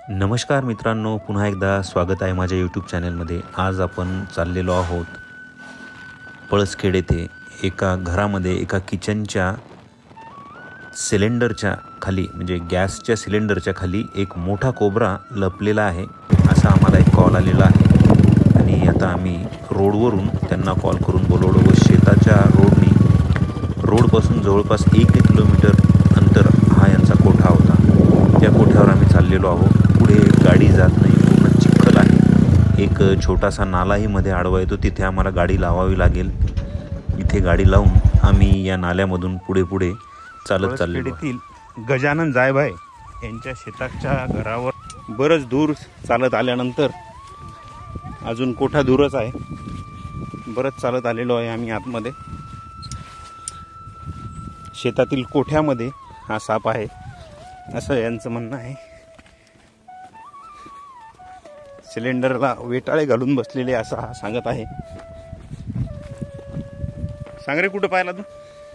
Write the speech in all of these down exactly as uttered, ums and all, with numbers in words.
नमस्कार मित्रांनो, पुन्हा एकदा स्वागत आहे माझ्या यूट्यूब चॅनलमध्ये। आज आपण चाललेलो आहोत पळसखेड येथे एका घरामध्ये एका किचनच्या सिलेंडरच्या खाली म्हणजे गॅसच्या सिलेंडरच्या खाली एक मोठा कोबरा लपलेला आहे असा आम्हाला एक कॉल आलेला आहे। आणि आता आम्ही रोडवरून त्यांना कॉल करून बोलवलो व शेताच्या रोडनी रोडपासून जवळपास एक किलोमीटर अंतर हा यांचा कोठा होता। त्या कोठ्यावर आम्ही चाललेलो आहोत। पुढे गाडी जात नाही, पूर्ण चिखल आहे। एक छोटासा नालाही मध्ये आडवा येतो, तिथे आम्हाला गाडी लावावी लागेल। इथे गाडी लावून आम्ही या नाल्यामधून पुढे पुढे चालत चाललेलो। गजानन जायभाई यांच्या शेताच्या घरावर बरंच दूर चालत आल्यानंतर अजून कोठा दूरच आहे, बरंच चालत आलेलो आहे आम्ही आतमध्ये। शेतातील कोठ्यामध्ये हा साप आहे असं यांचं म्हणणं आहे। सिलेंडरला वेटाळे घालून बसलेले असं हा सांगत आहे। सांग रे, कुठं पाहिला तू?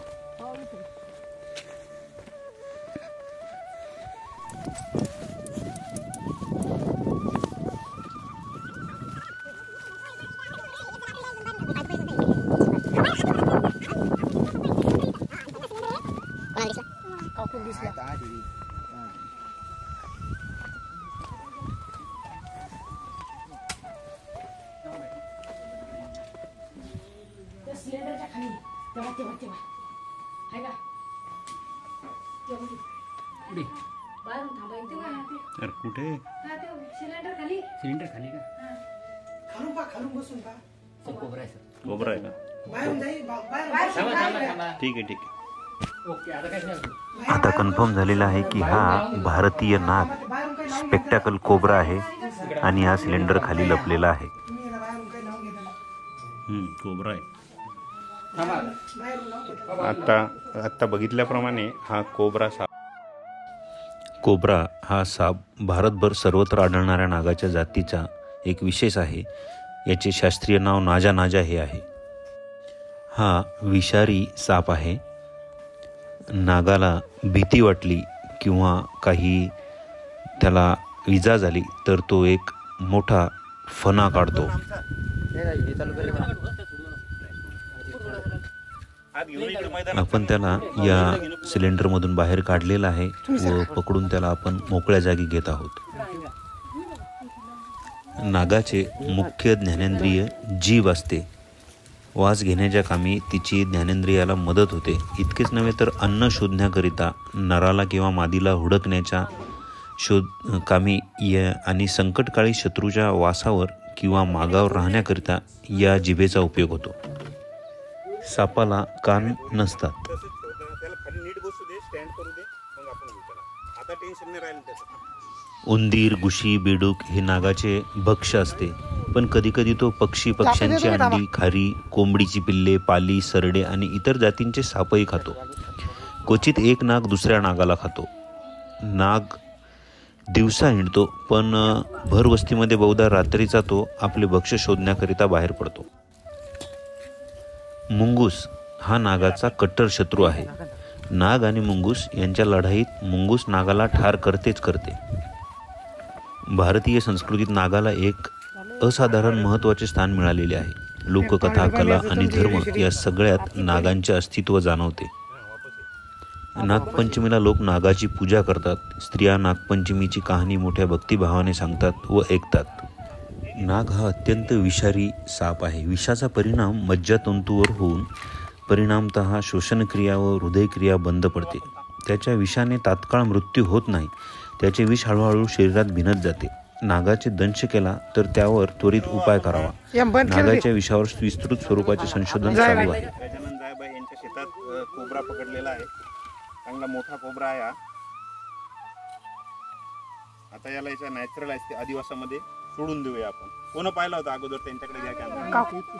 सिलेंडरच्या खाली तेव्हा तेव्हा तेव्हा आहे का तेव्हा पुढे बाहेरून थांबायचं का? तर कुठे? हा ते सिलेंडर खाली सिलेंडर खाली का? खालून पा खालून बसून पा तो कोबरा आहे सर। कोबरा आहे का? बाहेरून जाई बाहेर थांबा थांबा थांबा। ठीक आहे ठीक आहे। ओके, आता काय नाही। आता कन्फर्म झालेला आहे की हा भारतीय नाग स्पेक्टॅकल कोबरा आहे आणि हा सिलेंडर खाली लपलेला आहे। तुम्ही याला बाहेरून काही नाव घेता हम्म कोबरा आहे। थांबा। बाहेरून नाव घेता आता आता बघितल्याप्रमाणे हा कोबरा साप कोबरा हा साप भारतभर सर्वत्र आढळणाऱ्या नागाच्या जातीचा एक विशेष आहे। याचे शास्त्रीय नाव नाजा नाजा हे आहे। हा विषारी साप आहे। नागाला भीती वाटली किंवा काही त्याला इजा झाली तर तो एक मोठा फणा काढतो। आपण त्याला या सिलेंडरमधून बाहेर काढलेला आहे व पकडून त्याला आपण मोकळ्या जागी घेत आहोत। नागाचे मुख्य ज्ञानेंद्रिय जीभ असते। वास घेण्याच्या कामी तिची ज्ञानेंद्रियाला मदत होते। इतकेच नव्हे तर अन्न शोधण्याकरिता नराला किंवा मादीला हुडकण्याच्या शोध कामी या आणि संकटकाळी शत्रूच्या वासावर किंवा मागावर राहण्याकरिता या जिभेचा उपयोग होतो। सापाला कान नसतात। उंदीर, घुशी, बेडूक हे नागाचे भक्ष्य असते, पण कधीकधी तो पक्षी, पक्ष्यांची अंडी, खारी, कोंबडीची पिल्ले, पाली, सरडे आणि इतर जातींचे सापही खातो। क्वचित एक नाग दुसऱ्या नागाला खातो। नाग दिवसा हिंडतो, पण भरवस्तीमध्ये बहुधा रात्रीचा तो आपले भक्ष्य शोधण्याकरिता बाहेर पडतो। मुंगूस हा नागाचा कट्टर शत्रू आहे। नाग आणि मुंगूस यांच्या लढाईत मुंगूस नागाला ठार करतेच करते। भारतीय संस्कृतीत नागाला एक असाधारण महत्त्वाचे स्थान मिळालेले आहे। लोककथा, कला आणि धर्म या सगळ्यात नागांचे अस्तित्व जाणवते। नागपंचमीला लोक नागाची पूजा करतात। स्त्रिया नागपंचमीची कहाणी मोठ्या भक्तिभावाने सांगतात व ऐकतात। नाग हा अत्यंत विषारी साप आहे। विषाचा परिणाम मज्जातंतूवर होऊन परिणामतः श्वसनक्रिया व हृदयक्रिया बंद पडते। त्याच्या विषाने तात्काळ मृत्यू होत नाही, त्याचे विष हळूहळू शरीरात भिनत जाते। नागाचे दंश केला तर त्यावर त्वरित उपाय करावा। नागाच्या विषावर विस्तृत स्वरूपाचे संशोधन चालू आहे। गजानन जायभाई यांच्या शेतात कोबरा पकडलेला आहे, चांगला मोठा कोबरा आहे। आता याला याच्या नॅचरल आहे आदिवासामध्ये सोडून देऊया आपण। कोण पाहिला होता अगोदर? त्यांच्याकडे घ्या कॅमेरा।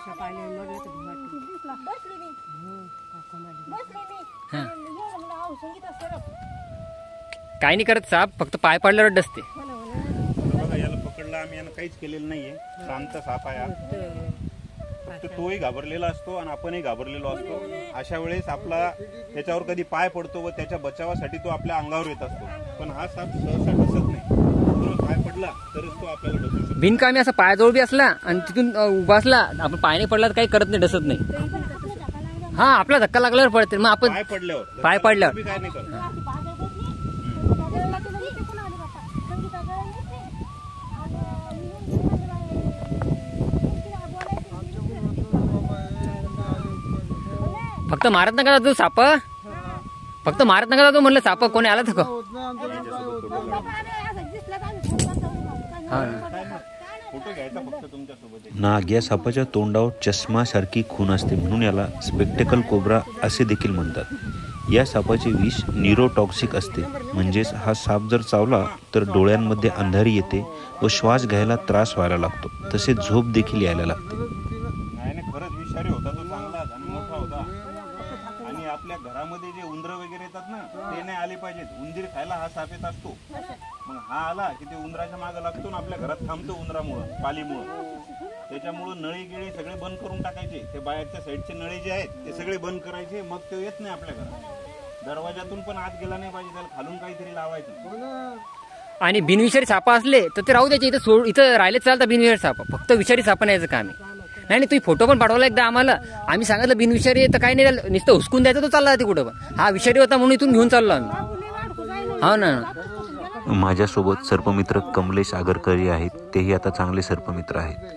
काही नाही करत साप, फक्त पाय पडल्यावर डसते। बघा, याला पकडला आम्ही, यानं काहीच केलेलं नाहीये, शांत साप आहे। तर तोही घाबरलेला असतो आणि आपणही घाबरलेलो असतो। अशा वेळेस आपला त्याच्यावर कधी पाय पडतो व त्याच्या बचावासाठी तो आपल्या अंगावर येत असतो, पण हा साप सहसा डसत नाही। बरोबर पाय पडला तरच तो आपल्याला डसू शकतो. बिनकामी असा पायाजवळ बी असला आणि तिथून अ, उभा असला आपण पायाने पडला तर काही करत नाही, डसत नाही. हा आपला धक्का लागल्यावर पडते, मग आपण पाय पडल्यावर पाय पडल्यावर. तुम्ही काय नाही करत. फक्त मारत नका जातो साप, फक्त मारत नका जातो म्हणलं, साप कोणी आला तर का? हा ना. फोटो घ्यायचा फक्त तुमच्यासोबत. नाग या सापाच्या तोंडावर चष्मासारखी खून असते म्हणून याला स्पेक्टेकल कोब्रा असे देखील म्हणतात. या सापाचे विष न्यूरोटॉक्सिक असते, म्हणजेच हा साप जर चावला तर डोळ्यांमध्ये अंधारी येते व श्वास घ्यायला त्रास व्हायला लागतो, तसेच झोप देखील यायला लागते. नाही नाही, खरंच विषारी होता तो, चांगलाच आणि मोठा होता. आणि आपल्या घरामध्ये जे उंदर वगैरे येतात ना ते नाही आले पाहिजेत. उंदीर खायला हा साप येत असतो, मग हा आला की ते उंदराच्या मागे लागतो ना आपल्या घरात थांबतो उंदरामुळं, पालीमुळं. त्याच्यामुळं नळी गिळी सगळे बंद करून टाकायचे. ते बाहेरच्या साईडचे नळे जे आहेत ते सगळे बंद करायचे, मग तो येत नाही आपल्या घरात. दरवाजातून पण आत गेला नाही पाहिजे, त्याला खालून काहीतरी लावायचं. आणि बिनविषारी साप असले तर ते राहू द्यायचे, इथं सोड, इथं राहिले चालतं बिनविषारी साप. फक्त विषारी साप न्यायचं काम आहे. नाही नाही, तुम्ही फोटो पण पाठवला एकदा आम्हाला, आम्ही सांगितलं बिनविषारी आहे तर काही नाही, त्याला नुसतं हुसकून द्यायचं, तो चालला जाते कुठं पण. हा विषारी होता म्हणून इथून घेऊन चाललो आम्ही. हो ना. माझ्यासोबत सर्पमित्र कमलेश आगरकरी आहेत, तेही आता चांगले सर्पमित्र आहेत.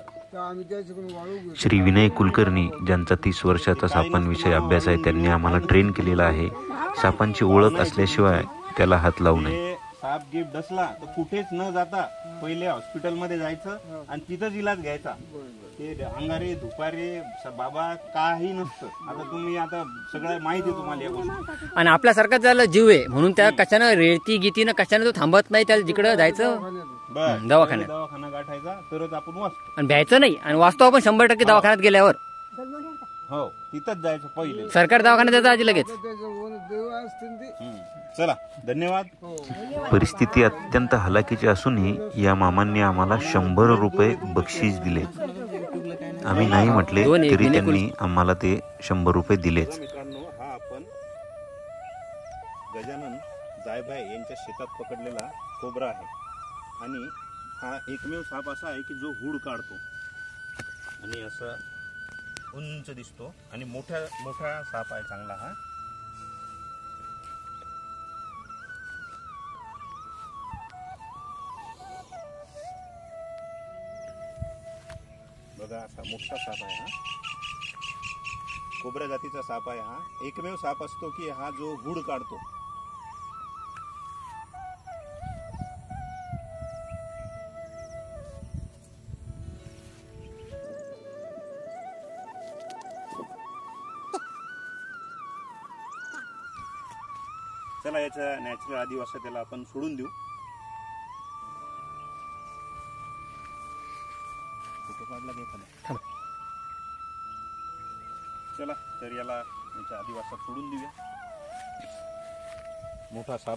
श्री विनय कुलकर्णी, ज्यांचा तीस वर्षाचा सापांविषयी अभ्यास आहे, त्यांनी आम्हाला ट्रेन केलेला आहे. सापांची ओळख असल्याशिवाय त्याला हात लावू नये. साप गिप डसला तर कुठेच न जाता पहिले हॉस्पिटलमध्ये जायचं आणि तिथंच इलाज घ्यायचा. ते अंगारे धुपारे बाबा काही नसतं. आता तुम्ही आता सगळं माहिती आहे तुम्हाला या गोष्टी. आणि आपल्यासारखा त्याला जीव आहे म्हणून त्या कशानं रेळती गीतीनं कशानं तो थांबत नाही, त्याला जिकडं जायचं बरं, दवाखान्यात. दवाखाना गाठायचा तरच आपण वाचतो. आणि भ्यायचं नाही, आणि वाचतो आपण शंभर टक्के दवाखान्यात गेल्यावर. हो, तिथंच जायचं पहिले. सरकार दवाखान्यात जायचं आधी लगेच. हम्म. चला, धन्यवाद. परिस्थिती अत्यंत हलाखीची असूनही या मामांनी आम्हाला शंभर रुपये बक्षीस दिले. आम्ही नाही म्हटले दोन एक तरी विनय त्यांनी आम्हाला ते शंभर रुपये दिलेच. मित्रांनो, हा आपण गजानन जायभाय यांच्या शेतात पकडलेला कोब्रा आहे. आणि हा एकमेव साप असा आहे की जो हूड काढतो आणि असा उंच दिसतो आणि मोठा मोठा साप आहे चांगला. हा बघा, असा मोठा साप आहे. हा कोब्रा जातीचा साप आहे. हा एकमेव साप असतो की हा जो हूड काढतो. चला, याच्या नॅचरल आदिवासी त्याला आपण सोडून देऊ. फोटो काढला की एखादा. चला, तर याला याच्या आदिवासात सोडून देऊया. मोठा साप.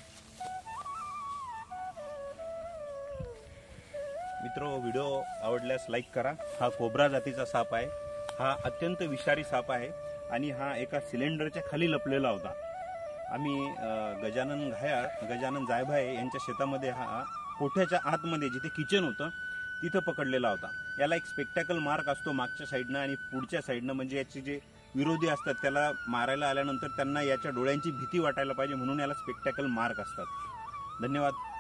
मित्र, व्हिडिओ आवडल्यास लाईक करा. हा कोब्रा जातीचा साप आहे. हा अत्यंत विषारी साप आहे आणि हा एका सिलेंडरच्या खाली लपलेला होता. आम्ही गजानन घाया गजानन जायभाय यांच्या शेतामध्ये हा कोठ्याच्या आतमध्ये जिथे किचन होतं तिथं पकडलेला होता. याला एक स्पेक्टॅकल मार्क असतो मागच्या साईडनं आणि पुढच्या साईडनं, म्हणजे याचे जे विरोधी असतात त्याला मारायला आल्यानंतर त्यांना याच्या डोळ्यांची भीती वाटायला पाहिजे म्हणून याला स्पेक्टॅकल मार्क असतात. धन्यवाद.